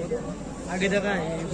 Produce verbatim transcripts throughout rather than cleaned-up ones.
আগে দেখা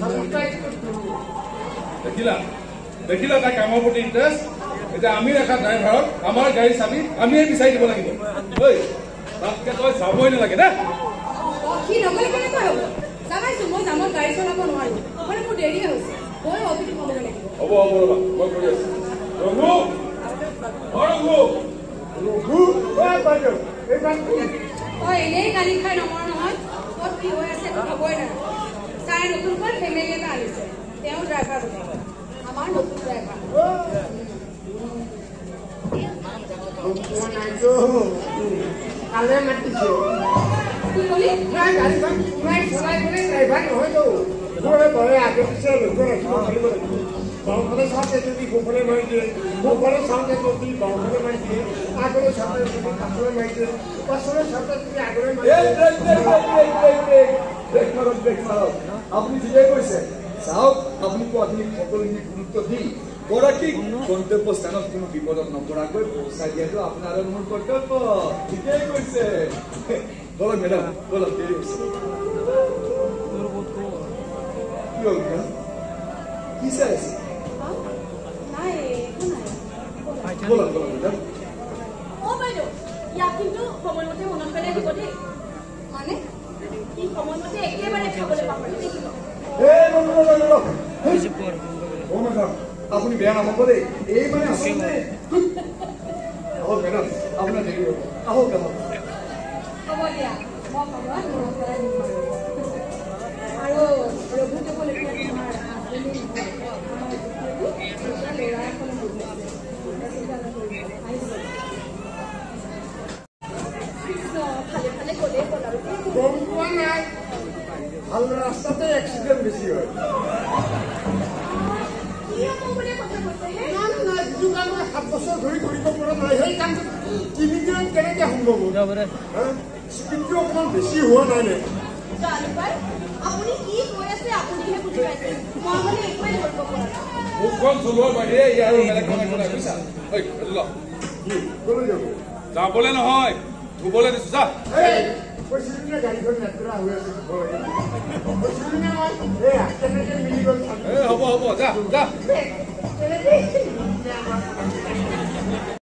দেখিলা দেখিলা তাই কামৰ প্ৰতি ইণ্টাৰেষ্ট এতিয়া আমি দেখা ড্ৰাইভাৰক আমাৰ গাড়ী চাবি আমিয়ে বিচাৰি দিব লাগিব ঐ তাতকে তই যাবই নালাগে দে কি নকলে কেনেকৈ হ'ব যাবাইছো মই যামৰ গাড়ী চলাব নোৱাৰো মানে মোৰ দেৰি হৈছে মই অফিচত ক'ব লাগিব হ'ব হ'ব ৰবা মই কৰি আছো ৰঘু ৰঘু ৰঘু ঐ বাইদেউ এই বাকী তই এনেই গাড়ী খাই নমৰ নহয় ক'ত কি হৈ আছে খবৰে নাই চাই নতুনকৈ ফেমিলি এটা আনিছে তেওঁ ড্ৰাইভাৰ আমাৰ নতুন ড্ৰাইভাৰ কালে মাতিছে কি কলি নাই গাড়ীখন নাই চলাই গ'লে ড্ৰাইভাৰ নহয়তো ঘৰে ঘৰে আগে পিছে লক্ষ্য ৰাখিব পাৰিব লাগিব বাওঁফালে চাওঁতে যদি সোঁফালে মাৰি দিয়ে সোঁফালে চাওঁতে যদি বাওঁফালে মাৰি দিয়ে আগলৈ চাওঁতে যদি পাছলৈ মাৰি দিয়ে পাছলৈ চাওঁতে যদি আগলৈ মাৰি আপুনি ঠিকেই কৈছে চাওক আপুনি কোৱাখিনি সকলোখিনি গুৰুত্ব দি গৰাকীক গন্তব্য স্থানত কোনো বিপদত নপৰাকৈ পৌঁছাই দিয়াটো আপোনাৰ মোৰ কৰ্তব্য ঠিকেই কৈছে বলক মেডাম বলক দেৰি হৈছে কি হ'ল কি চাই আছে নাই একো নাই বলক বলক মেডাম অ বাইদেউ ইয়াক কিন্তু সময়মতে মনত পেলাই দিব দেই মানে কি সময়মতে একেবাৰে খাবলৈ পাহৰি থাকিব আপুনি বেয়া নাপাব দেই এই মানে আচলতে আহক মেডাম আপোনাৰ দেৰি হ'ব আহক আহক হ'ব দিয়া মই সময়ত মনত পেলাই দিম আৰু ৰঘুকে ক'লে তোমাৰ হাজবেণ্ডে ল'ৰা এখনে ভালে ভালে ক'লে ক'ল আৰু গম পোৱা নাই ভাল ৰাস্তাতে এক্সিডেণ্ট বেছি হয় যিটো কাম মই সাত বছৰ ধৰি কৰিব পৰা নাই সেই কামটো তিনিদিনত কেনেকে সম্ভৱ হ'ল স্পীডটো অকণমান বেছি হোৱা নাই নে আপুনি কি কৈ আছে আপুনিহে বুজি পাইছে মই মানে একোৱে ধৰিব পৰা নাই মুখখন চলোৱাৰ বাহিৰে ইয়াৰ বেলেগ কথা কথা বুজিছা ঐ ল ক'লৈ যাব যাবলৈ নহয় ধুবলৈ দিছো যা কৈছিলো নে গাড়ীখন লেতেৰা হৈ আছে ধুব লাগে কৈছিলো নে মই এয়া কেনেকে মিলি গ'ল এ হ'ব হ'ব যা যা কেনেকে